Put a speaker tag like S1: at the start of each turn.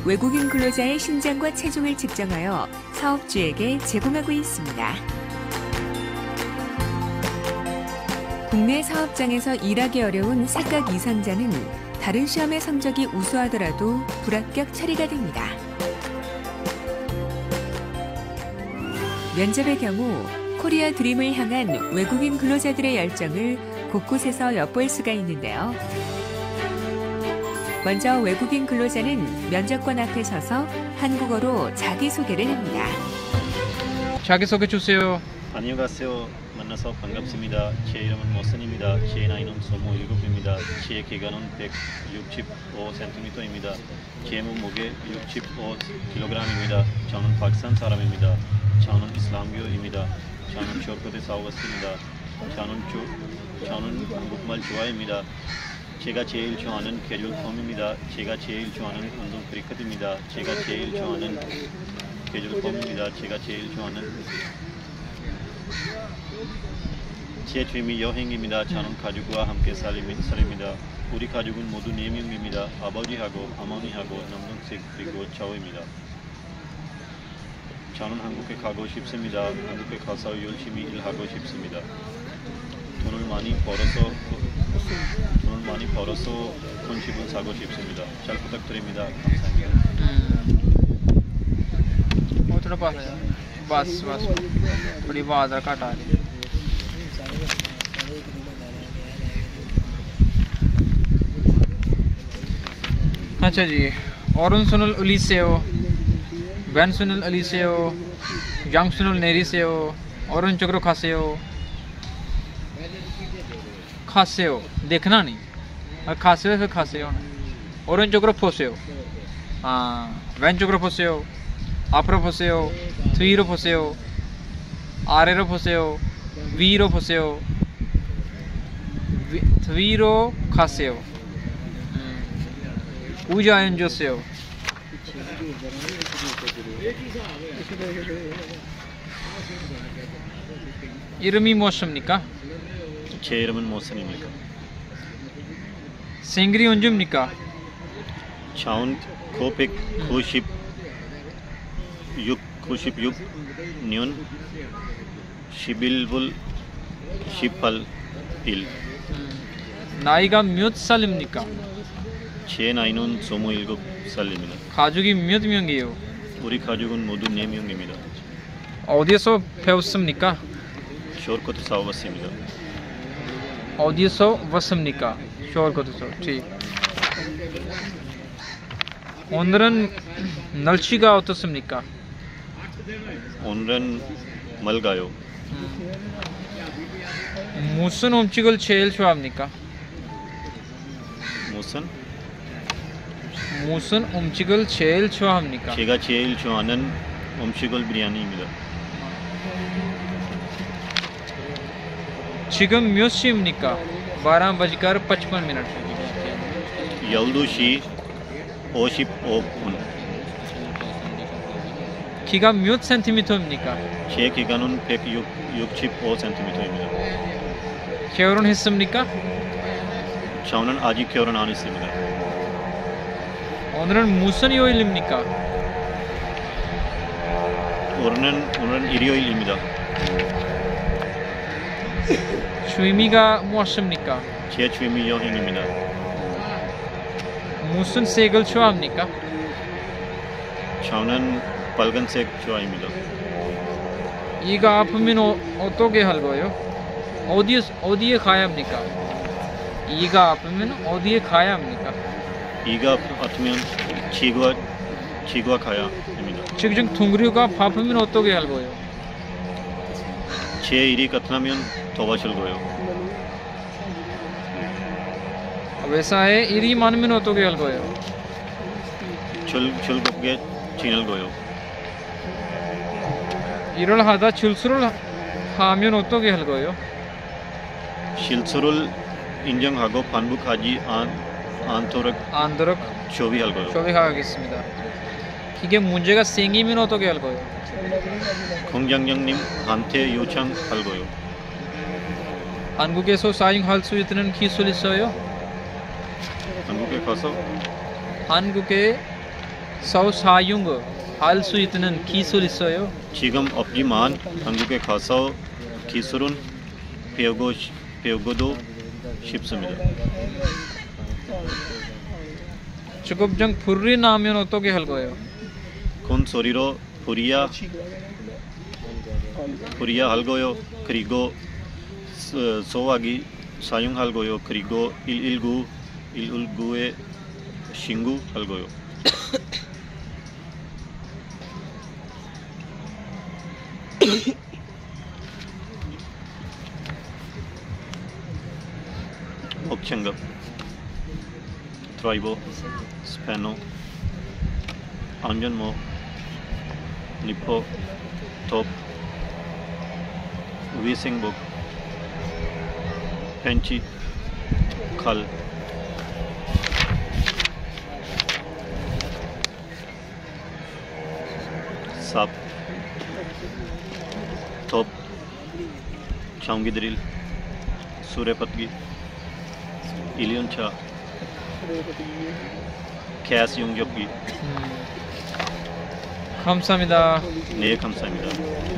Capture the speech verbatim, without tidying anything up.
S1: 외국인 근로자의 신장과 체중을 측정하여 사업주에게 제공하고 있습니다. 국내 사업장에서 일하기 어려운 사각 이상자는 다른 시험의 성적이 우수하더라도 불합격 처리가 됩니다. 면접의 경우 코리아 드림을 향한 외국인 근로자들의 열정을 곳곳에서 엿볼 수가 있는데요. 먼저 외국인 근로자는 면접관 앞에 서서 한국어로 자기소개를 합니다.
S2: 자기소개 주세요.
S3: 안녕하세요. 만나서 반갑습니다. 제 이름은 모선입니다. 제 나이는 스물일곱입니다. 제 키가는 백육십오 센티미터입니다. 제 몸무게 육십오 킬로그램입니다. 저는 파키스탄 사람입니다. 저는 이슬람교입니다. 저는 쇼크대 사왔습니다. 저는, 주, 저는 한국말 좋아합니다. 제가 제일 좋아하는 계절폼입니다. 제가 제일 좋아하는 운동 크리켓입니다. 제가 제일 좋아하는 계절폼입니다. 제가 제일 좋아하는 제 취미 여행입니다. 저는 가족과 함께 살입니다. 우리 가족은 모두 네 명입니다. 아버지하고 어머니하고 남동생 그리고 저입니다. 저는 한국에 가고 싶습니다. 한국에 가서 열심히 일하고 싶습니다. 돈을 많이 벌어서 돈을 많이 벌어서 큰 집을 사고 싶습니다. 잘 부탁드립니다. 감사합니다.
S2: वो थोड़ा पास है बस बस बड़ी आवाज घट आ रही अच्छा जी औरन सुनल अलीसेओ वैन सुनल अलीसेओ जंग सुनल नेरीसेओ औरन चक्रो खासेओ खासेओ देखना नहीं और खासेओ फिर खासेओ औरन चक्रो फोसेओ हाँ वैन चक्रो फोसेओ 앞으로 보세요. 뒤로 보세요. 아래로 보세요. 위로 보세요. 위, 뒤로 가세요. 음. 의자에 주세요. 이름이 무엇입니까?
S3: 제 이름은 모선입니다.
S2: 생일이 언제입니까?
S3: 천구백구십육 년 십일 월 십팔 일.
S2: 나이가 몇 살입니까?
S3: 제 나이는 스물일곱 살입니다.
S2: 가족이 몇 명이에요?
S3: 우리 가족은 모두 네 명입니다.
S2: 어디서 배웠습니까?
S3: 쇼르코트 사왔습니다.
S2: 어디서 왔습니까? 쇼르코트에서. ठीक. 오늘은 날씨가 어떻습니까?
S3: 오늘은 맑아요.
S2: 무슨 음식을 제일 좋아합니까?
S3: 무슨?
S2: 무슨 음식을 제일 좋아합니까?
S3: 제가 제일 좋아하는 음식은 비리아니입니다.
S2: 지금 몇 시입니까? बारह बजकर पचपन मिनट.
S3: 열두 시 오십오 분.
S2: 키가 몇 센티미터입니까?
S3: 제 키가는 백육십오 센티미터입니다.
S2: 결혼했습니까?
S3: 저는 아직 결혼 안 했습니다.
S2: 오늘은 무슨 요일입니까?
S3: 오늘은 오늘은 일요일입니다.
S2: 취미가 무엇입니까?
S3: 제 취미 여행입니다.
S2: 무슨 색을 좋아합니까?
S3: 저는 빨간색 좋아합니다.
S2: 이가 아프면 어, 어떻게 할 거예요? 어디에 어디에 가야 합니까? 이가 아프면 어디에 가야 합니까?
S3: 이가 아프면 치과 치과 가야 합니다.
S2: 지금 둥그리가 아프면 어떻게 할 거예요?
S3: 제 일이 끝나면 도와줄 거예요.
S2: 회사에 일이 많으면 어떻게 할 거예요?
S3: 즐, 즐겁게 지낼 거예요.
S2: 일을 하다 실수를 하면 어떻게 할 거예요?
S3: 실수를 인정하고 반복하지 않, 않도록
S2: 않도록
S3: 조비할 거예요.
S2: 조비하겠습니다. 이게 문제가 생기면 어떻게 할 거예요?
S3: 공장장님한테 요청할 거예요.
S2: 한국에서 사용할 수 있는 기술 있어요?
S3: 한국에 가서
S2: 한국에 서사융 할 수 있는 기술 있어요?
S3: 지금 없지만 한국에 가서 기술은 배우고 배우고도 싶습니다.
S2: 주급장 불이 나면 어떻게 할 거예요?
S3: 큰 소리로 부리야 부리야 할거요. 그리고 소- 소화기 사용할거요. 그리고 일일구 일일구에 신고할거요. 목장갑, 드라이버, 스패너, 안전모, 니퍼, 톱, 위생복, 펜치, 칼, 삽, 톱, 장기 드릴, 수레바퀴, 일륜차, 가스 용접기.
S2: 감사합니다.
S3: 네, 감사합니다.